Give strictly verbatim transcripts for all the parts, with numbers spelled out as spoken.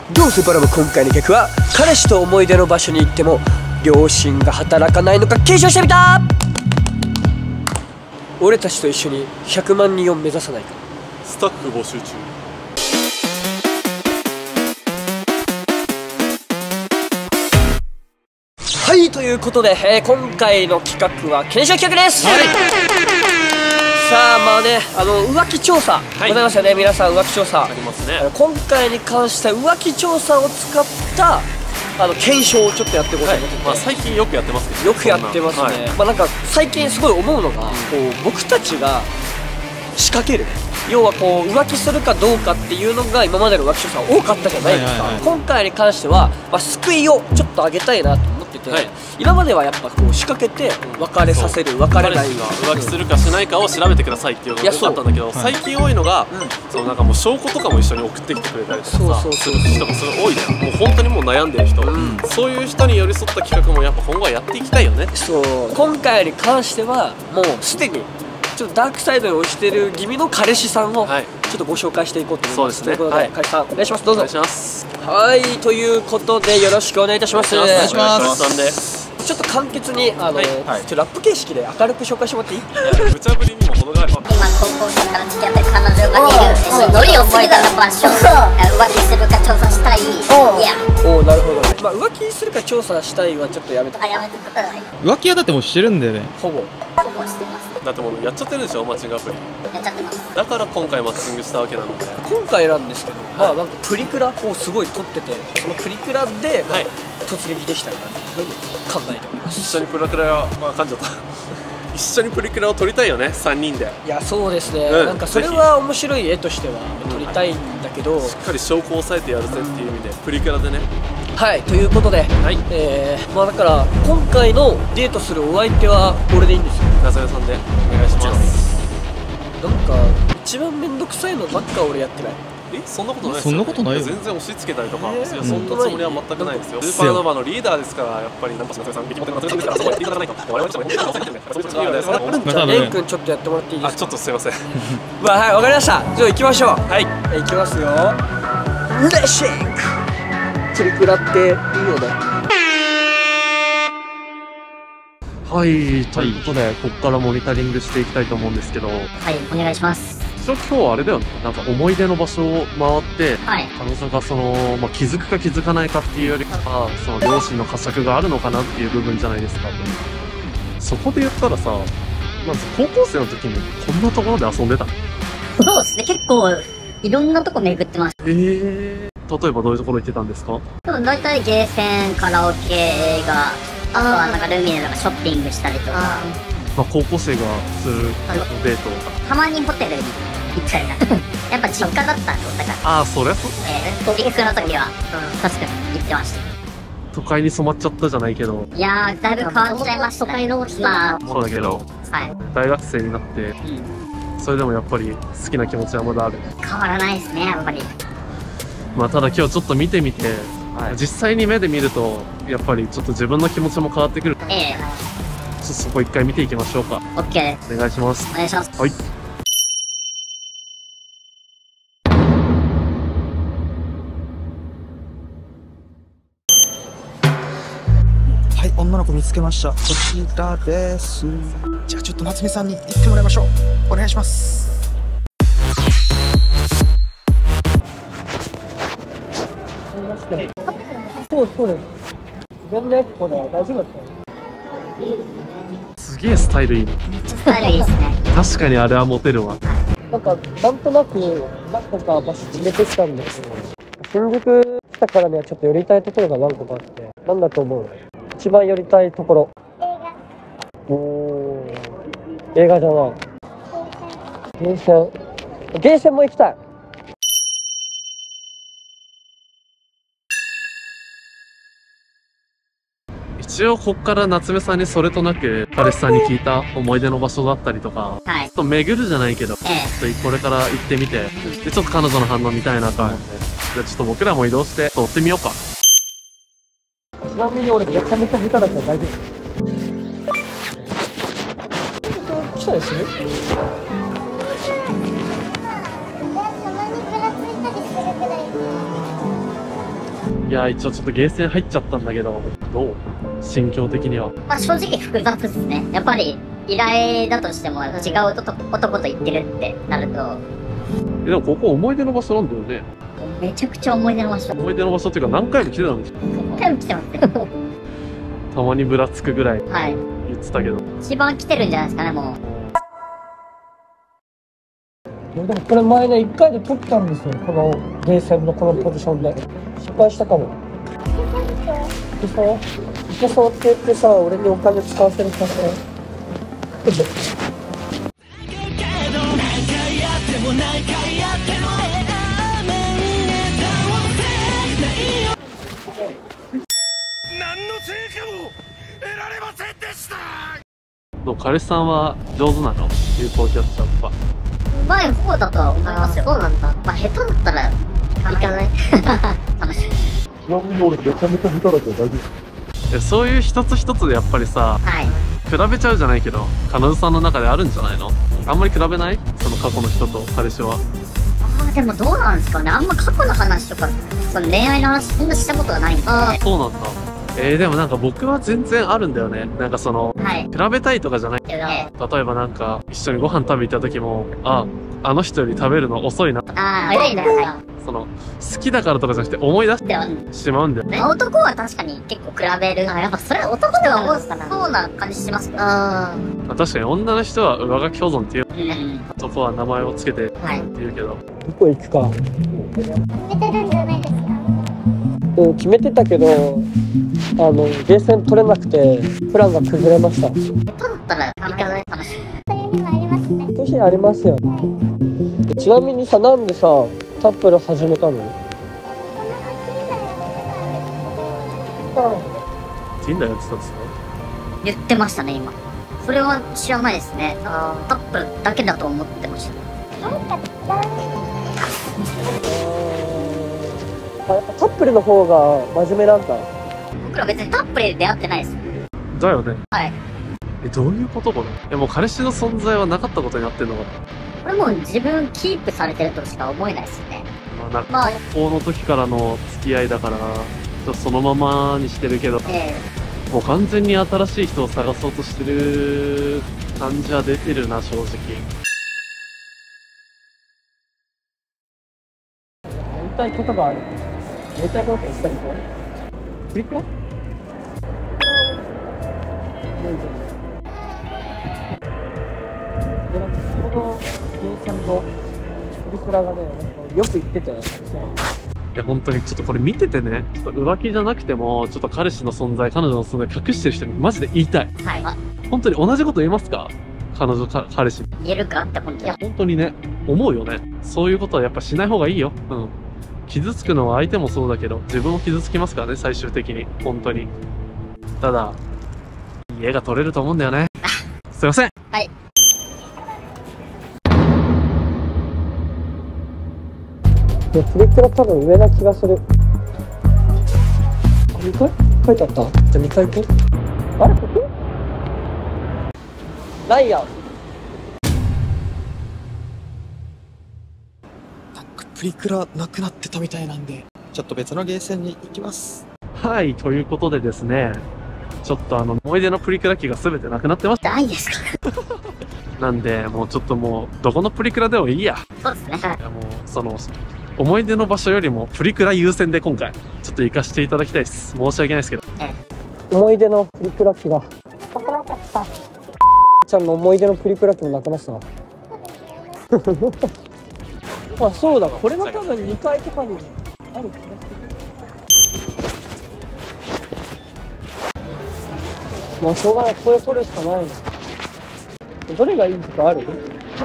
どうせバラも今回の曲は彼氏と思い出の場所に行っても両親が働かないのか検証してみた。俺たちと一緒にひゃくまんにんを目指さないか。 スタッフ募集中。 はい、ということで、えー、今回の企画は検証企画です、はい、さあまあね、あの浮気調査、はい、ございますよね。皆さん浮気調査ありますね。今回に関しては浮気調査を使ったあの検証をちょっとやっていこうと思ってて、はい、まあ、 最近よくやってますけど、 よくやってますね、はい、まあなんか最近すごい思うのが、こう僕たちが仕掛ける、要はこう浮気するかどうかっていうのが今までの浮気調査多かったじゃないですか。今回に関しては、まあ、救いをちょっとあげたいなと思ってて、はい、今まではやっぱこう仕掛けて別れさせる、別れない、 浮気するかしないかを調べてくださいっていうのが多かったんだけど、最近多いのが、うん、そのなんかもう証拠とかも一緒に送ってきてくれたりとかさ、する人がすごい多いじゃん。もう本当にもう悩んでる人、うん、そういう人に寄り添った企画もやっぱ今後はやっていきたいよね。 そう、今回に関してはもうすでにちょっとダークサイドに落ちてる気味の彼氏さんをちょっとご紹介していこうと思います。そうですね。ということで、彼氏さんお願いします。どうぞ。お願いします。はい、ということでよろしくお願いいたします。お願いします。ちょっと簡潔にあの、はいはい、ちょっとラップ形式で明るく紹介してもらっていい？ 無茶ぶりにも程がある。今高校生から付き合ってる彼女がいる。ノリを覚えた場所。浮気するか調査したい。いや。 おお、なるほど。まあ浮気するか調査したいはちょっとやめて。 あ、やめてください。 浮気はだってもうしてるんだよね。 ほぼ。 ほぼしてます。 だってもうやっちゃってるでしょ、マッチングアプリ。 やっちゃってます。 だから今回マッチングしたわけなので、 今回なんですけど、まあなんかプリクラをすごい撮ってて、そのプリクラで、はい、突撃できたらなというふうに考えております。 一緒にプリクラを、まあ噛んじゃった一緒にプリクラを撮りたいよね、さんにんで。 いやそうですね、うん、なんかそれは面白い絵としては撮りたいんだけど、うん、 しっかり証拠を押さえてやるぜっていう意味でプリクラでね。 はい、ということで、はい、えー、まあだから今回のデートするお相手は俺でいいんですよ。 夏目さんでお願いします。 なんか一番めんどくさいのばっか俺やってない。 え、そんなことないですよ。そんなことないよ。 全然押し付けたりとか、いやそんなつもりは全くないですよ。スーパーノヴァのリーダーですから、やっぱりなんか夏目さん、ビキモテの夏目さんですから、そこは言い方ないと。我々ちょっと本当に忘れてるんで、そういうことです。 じゃあレン君ちょっとやってもらっていいですか。 あ、ちょっとすいません。 まあはい、わかりました。じゃあ行きましょう。はい、行きますよ。レッシング。プリクラっていいよね。 はい、ということで、ここからモニタリングしていきたいと思うんですけど、はい、 お願いします。 一応今日はあれだよね、なんか思い出の場所を回って、 はい、 彼女がその、まあ、気づくか気づかないかっていうよりかは、その両親の呵責があるのかなっていう部分じゃないですか。そこで言ったらさ、まず高校生の時にこんなところで遊んでたの？ そうですね、結構いろんなとこ巡ってます。 ええー、例えばどういうところ行ってたんですか？ でも大体ゲーセン、カラオケ、映画、あとはなんかルミネとかショッピングしたりとか。 まあ高校生がするデートとか。 たまにホテルに行ったりな。やっぱ実家だったんで、だから。 ああ、そりゃそう。 えー、リークの時は、確かに行ってました。 都会に染まっちゃったじゃないけど。 いやー、だいぶ変わっちゃいました。都会のまあ、 そうだけど、はい、大学生になって、うん、それでもやっぱり好きな気持ちはまだある。 変わらないですね、やっぱり。 まあただ今日ちょっと見てみて、はい、実際に目で見るとやっぱりちょっと自分の気持ちも変わってくる。ええー、ちょっとそこ一回見ていきましょうか。 オッケーです。 お願いします。 お願いします。 はい。 はい、女の子見つけました。こちらです。じゃあちょっと夏美さんに行ってもらいましょう。お願いします。 そうそうです。全然これ大丈夫だった。 すげえスタイルいい。 スタイルいいですね。 確かにあれはモテるわ。 なんかなんとなく何個か場所決めてきたんですけど、新宿来たからにはちょっと寄りたいところが何個かあって、なんだと思う？一番寄りたいところ。おお、映画じゃない。ゲーセン。ゲーセンも行きたい。 一応こっから夏目さんにそれとなく彼氏さんに聞いた思い出の場所だったりとか、はい、ちょっと巡るじゃないけど、ええ、ちょっとこれから行ってみて、でちょっと彼女の反応見たいなと思って、はい、じゃあちょっと僕らも移動して追ってみようか。 ちなみに俺めちゃめちゃ下手だったら大丈夫？来たりする？ いや、一応ちょっとゲーセン入っちゃったんだけど、どう心境的には。 まあ正直複雑ですね。やっぱり依頼だとしても違う男男と言ってるってなると。 え、でもここ思い出の場所なんだよね。 めちゃくちゃ思い出の場所。 思い出の場所っていうか何回も来てたんでしょ。 何回も来てますね。 たまにぶらつくぐらいはい。 言ってたけど。 一番来てるんじゃないですかね、もう。 でもこれ前ね、いっかいで取ったんですよ。このゲーセンのこのポジションで。失敗したかも。いけそういけそうって言ってさ、俺にお金使わせるかしら。 彼氏さんは上手なの？有効キャッチャーとか。 まあ、そうだとは思いますよ。そうなんだ。まあ、下手だったら、行かない。楽しい。 ちなみに俺めちゃめちゃ下手だけど大丈夫？そういう一つ一つでやっぱりさ、はい、比べちゃうじゃないけど、彼女さんの中であるんじゃないの？あんまり比べない？その過去の人と彼氏は。 ああ、でもどうなんですかね。あんま過去の話とか、その恋愛の話そんなしたことがないんで。ああ、 そうなんだ。えー、でもなんか僕は全然あるんだよね。なんかその、はい、比べたいとかじゃない。例えばなんか、一緒にご飯食べ行った時も、あ、あの人より食べるの遅いな。 ああ、早いな。 その、好きだからとかじゃなくて思い出してしまうんだよね。 男は確かに結構比べる。あ、やっぱそれは男では思うかな。そうな感じしますけど。ああ。確かに女の人は上書き保存っていう。うん、男は名前をつけてって言うけど。はい、 どこ行くか。決めてるんじゃないですか？うん、決めてたけど、あの、ゲーセン取れなくて、プランが崩れました。 下手だったら行かない話。そういう日もありますね。 そういう日ありますよね。ちなみにさ、なんでさ、タップル始めたの？ Tinder やってたんですか？ 言ってましたね、今。それは知らないですね。あタップルだけだと思ってました。 あ、やっぱタップルの方が真面目なんだ。 僕ら別にタップルで出会ってないです。 だよね。 はい。 え、どういうことこれ？え、もう彼氏の存在はなかったことになってんのかな？ これもう自分キープされてるとしか思えないですよね。 まあ、なんか高校の時からの付き合いだから、ちょっとそのままにしてるけど、えー、もう完全に新しい人を探そうとしてる感じは出てるな、正直。 やりたいことがある。やりたいことしたいことプリクラ？で、なんかこのゲーセンのプリクラがね、よく言ってたよ。いや、本当にちょっとこれ見ててね、ちょっと浮気じゃなくても、ちょっと彼氏の存在、彼女の存在隠してる人にマジで言いたい。はい。本当に同じこと言えますか？彼女か、彼氏。 言えるかって本当に。いや、 本当にね、思うよね。そういうことはやっぱしない方がいいよ。うん。傷つくのは相手もそうだけど、自分も傷つきますからね、最終的に。本当に。ただ、いい絵が撮れると思うんだよね。すいません。 はい。 いや、プリクラ多分上な気がする。あ、にかい書いてあった？じゃあにかい行こう。あれここ？ないやん。 なんかプリクラなくなってたみたいなんで、ちょっと別のゲーセンに行きます。 はい、ということでですね、ちょっとあの、思い出のプリクラ機が全てなくなってます。 ないですか？ なんで、もうちょっともう、どこのプリクラでもいいや。 そうですね。いやもう、その、思い出の場所よりもプリクラ優先で今回、ちょっと行かせていただきたいです。申し訳ないですけど。ええ、思い出のプリクラ機が。ちゃんの思い出のプリクラ機もなくなったな。あ、そうだ、これが多分にかいとかにある気がする。まあしょうがない、これ取るしかないの。どれがいいとかある？うん。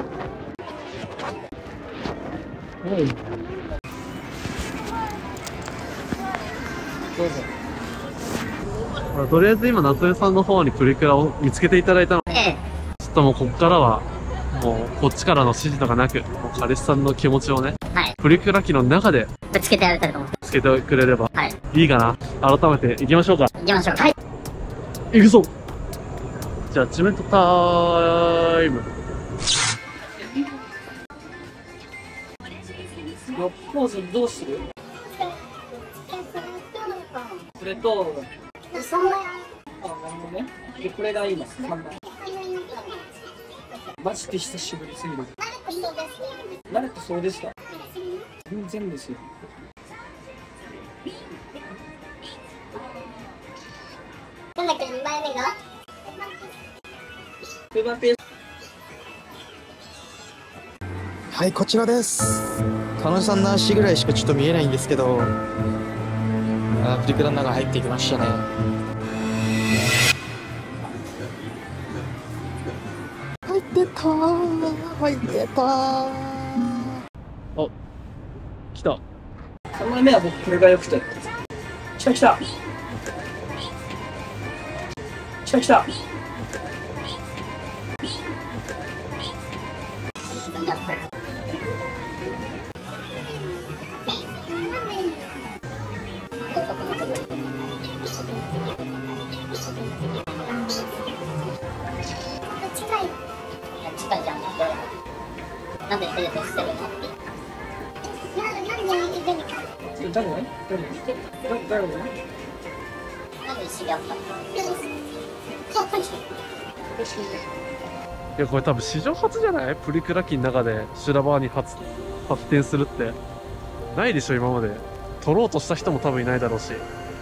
どうぞ。 まあ、とりあえず今夏江さんの方にプリクラを見つけていただいたので、ええ、ちょっともうこっからはもうこっちからの指示とかなく、もう彼氏さんの気持ちをね、はい、プリクラ機の中でぶつけてやれたらと思ってぶつけてくれれば、はい、いいかな。改めて行きましょうか。 行きましょう。はい、 行くぞ。ジャッジメントタイム。 ポーズどうする？ これと、 さんまい。 あ、なるほどね。で、これが今、さんまい。マジで久しぶりすぎる。慣れてそうですか？全然ですよ。 なんだっけ、にまいめがペバペ。 はい、こちらです。彼女さんの足ぐらいしかちょっと見えないんですけど、あ、プリクラの中入ってきましたね。入ってたー、入ってたー。 あ、来た。 さんまいめは僕これが良くて。来た来た。来た来た。 近いじゃん。なんでデートしてるの？なんでデート？ 誰？誰？誰？誰？ なんで知り合ったの？ いや、これ多分史上初じゃない？プリクラ機の中で修羅場に発発展するってないでしょ今まで。撮ろうとした人も多分いないだろうし。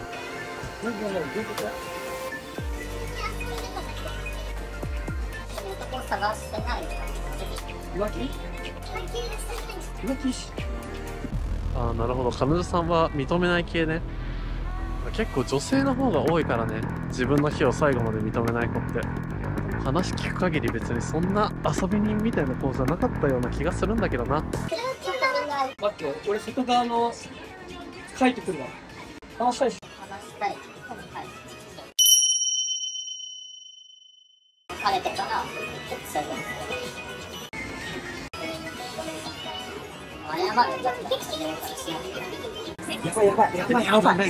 探してない。 浮気？浮気し。 ああ、なるほど。彼女さんは認めない系ね。結構女性の方が多いからね。自分の日を最後まで認めない子って。話聞く限り別にそんな遊び人みたいな子じゃなかったような気がするんだけどな。 待ってよ、俺外側の書いてくるわ。話したいし。 話したい。晴れてからそうです。謝るんだったらやばいやばいやばいやばい。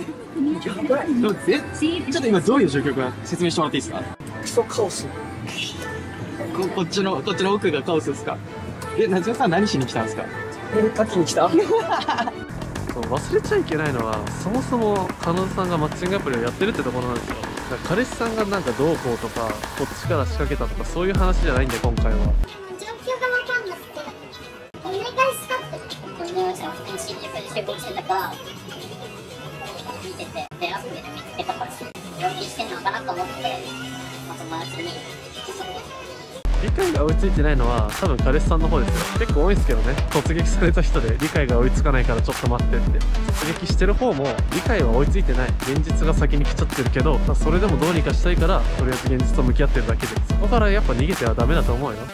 え、ちょっと今どういう状況か説明してもらっていいですか？ クソカオス。 ここっちのこっちの奥がカオスですか？え、夏目さん何しに来たんですか？ え、書きに来た？ そう忘れちゃいけないのは、そもそも彼女さんがマッチングアプリをやってるってところなんですよ。だから彼氏さんがなんかどうこうとかこっちから仕掛けたとかそういう話じゃないんで今回は。 状況がわかんなくてお願いしたってお願いした普通に新宿で集合してたから見てて、でアプリで見つけたから病気してんのかなと思って、まあ、友達に理解が追いついてないのは多分彼氏さんの方ですよ。結構多いんですけどね。突撃された人で理解が追いつかないからちょっと待ってって突撃してる方も理解は追いついてない、現実が先に来ちゃってるけど、それでもどうにかしたいからとりあえず現実と向き合ってるだけで、そこからやっぱ逃げてはダメだと思うよ。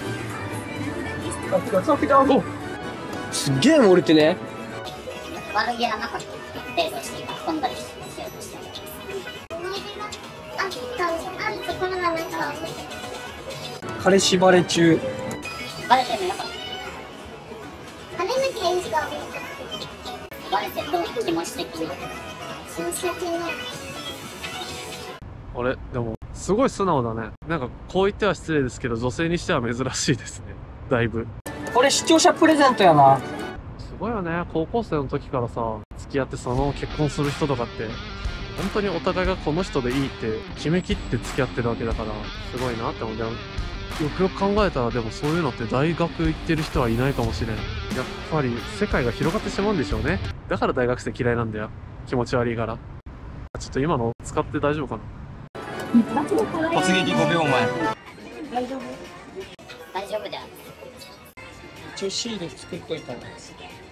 おすっげえ漏れてね。 悪気はなかったデートして遊んだりしようとして思い出があったあるところがなんか彼氏バレ中。 バレてるのよかった。バレなきゃいい人はバレてどう気持ち的に気持ち的にあれでもすごい素直だね。なんかこう言っては失礼ですけど女性にしては珍しいですね。だいぶこれ視聴者プレゼントやな。 すごいよね。高校生の時からさ付き合ってそのまま結婚する人とかって本当にお互いがこの人でいいって決めきって付き合ってるわけだからすごいなって思う。よくよく考えたらでもそういうのって大学行ってる人はいないかもしれん。やっぱり世界が広がってしまうんでしょうね。だから大学生嫌いなんだよ。気持ち悪いから。ちょっと今の使って大丈夫かな。 突撃ごびょうまえ。 大丈夫？ 大丈夫だよ。 一応シール作っといたんです。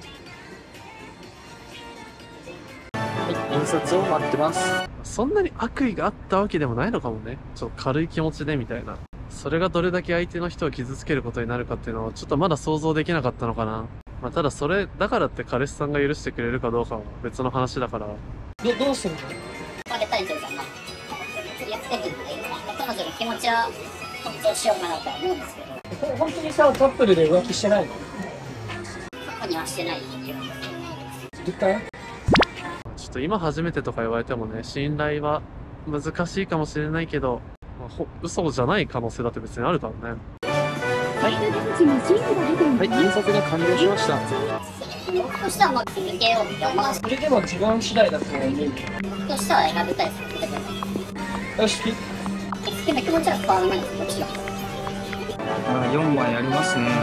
はい、印刷を待ってます。 そんなに悪意があったわけでもないのかもね。ちょっと軽い気持ちでみたいな。それがどれだけ相手の人を傷つけることになるかっていうのはちょっとまだ想像できなかったのかな。まあ、ただそれだからって彼氏さんが許してくれるかどうかは別の話だから。 どどうするの？ バレたいというかな。やってみるっていうか、彼女の気持ちは尊重しようかなとは思うんですけど。 本当にさ、カップルで浮気してないの？ 過去にはしてないよ。 絶対？ ちょっと今初めてとか言われてもね、信頼は難しいかもしれないけど、まあ、ほ嘘じゃない可能性だって別にあるからね。 はい、はい、印刷が完了しました。 としてはもう続けようって思う。 それでも自分次第だと思う。 としては選びたいです。 よし、 好きな気持ちは変わらないです。もちろん。 あ、よんまいありますね。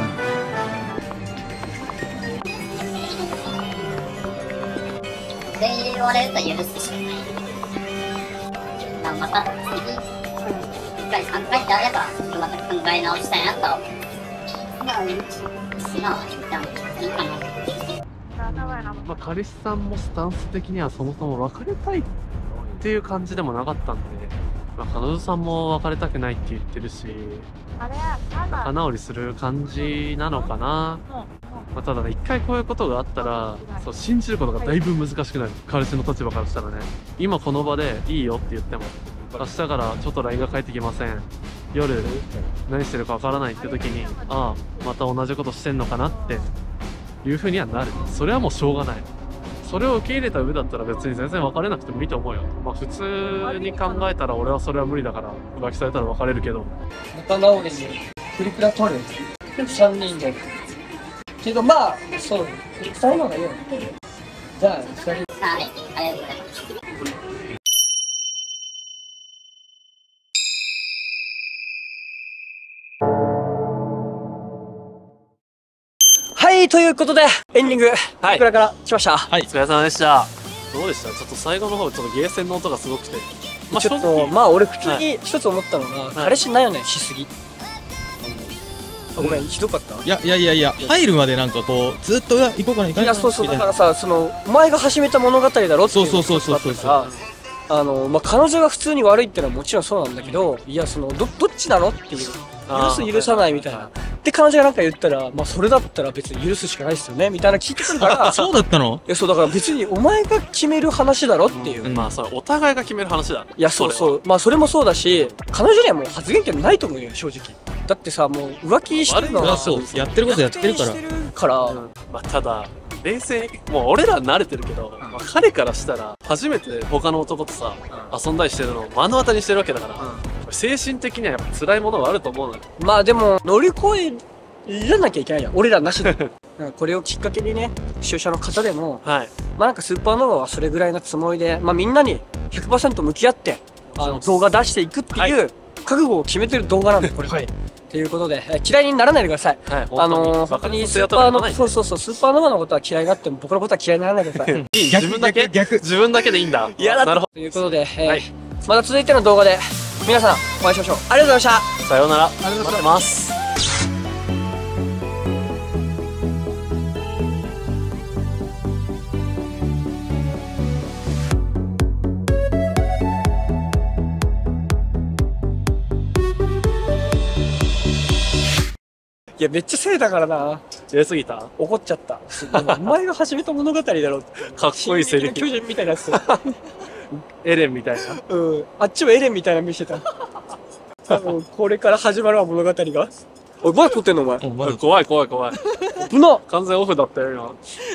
全員言われると許すしかない。また次、いっかいさんかいってあれば、また考え直したいなと。まあ、素直に一旦いいかな。 まあ、彼氏さんもスタンス的にはそもそも別れたいっていう感じでもなかったんで、まあ、彼女さんも別れたくないって言ってるし、仲直りする感じなのかな。まあ、ただね、一回こういうことがあったら、そう信じることがだいぶ難しくなる。彼氏の立場からしたらね。今この場でいいよって言っても、明日からちょっと ライン が返ってきません。夜、何してるかわからないって時に、ああ、また同じことしてんのかなっていう風にはなる。それはもうしょうがない。それを受け入れた上だったら別に全然別れなくてもいいと思うよ。まあ普通に考えたら俺はそれは無理だから、浮気されたら別れるけど。 仲直りにプリクラ撮るさんにんで。けどまあ、そう、ふたりの方がいいよ。じゃあ、ふたり。 はい、ありがとうございます。 はい、ということで、エンディング、 はい、 プリクラから来ました。 はい、お疲れ様でした。どうでした？ちょっと最後の方、ちょっとゲーセンの音がすごくて。 まあ、ちょっと、まあ俺普通に一つ思ったのが、彼氏ないよね、しすぎ。あ、ごめん、ひどかった？ いやいやいやいや、入るまでなんかこう、ずっと行こうかな、行かないかな。 いや、そうそう、だからさ、その、お前が始めた物語だろっていう。 そうそうそうそうそうそう。 あの、まあ、彼女が普通に悪いってのはもちろんそうなんだけど、いや、その、ど、どっちなのっていう。許す許さないみたいな。で、彼女がなんか言ったら、まあ、それだったら別に許すしかないですよね、みたいな聞いてくるから。 そうだったの？ いや、そう、だから別にお前が決める話だろっていう。 うん、まあ、それお互いが決める話だ。 いや、そうそう。まあ、それもそうだし、彼女にはもう発言権ないと思うよ、正直。だってさ、もう浮気してるのは、 そう、やってることやってるから。 やってるから。 うん、まあ、ただ、冷静に、もう俺ら慣れてるけど、まあ、彼からしたら、初めて他の男とさ、遊んだりしてるのを目の当たりにしてるわけだから、うん、精神的にはやっぱ辛いものがあると思うのよ。まあでも、乗り越えらなきゃいけないやん。俺らなしで。これをきっかけにね、視聴者の方でも、はい、まあなんかスーパーノヴァはそれぐらいのつもりで、まあみんなに ひゃくパーセント 向き合って、あの、動画出していくっていう、覚悟を決めてる動画なんで、これ。はい。ということで、えー、嫌いにならないでください。はい、あのー、本当にスーパーの、そうそうそう、スーパーノヴァのことは嫌いがあっても、僕のことは嫌いにならないでください。 自分だけ逆。自分だけでいいんだ。 いやだ。なるほど。ということで、えーはい、また続いての動画で、皆さん、お会いしましょう。ありがとうございました。 さようなら。待ってます。 いや、めっちゃせいだからな。 入れすぎた？ 怒っちゃった。お前が始めた物語だろ。 かっこいいセリフ。 巨人みたいなやつ。 エレンみたいな。 うん。あっちもエレンみたいな見せた。多分、これから始まるわ、物語が。おい、まだ撮ってんのお前。 怖い怖い怖い。 危な。 完全オフだったよ、今。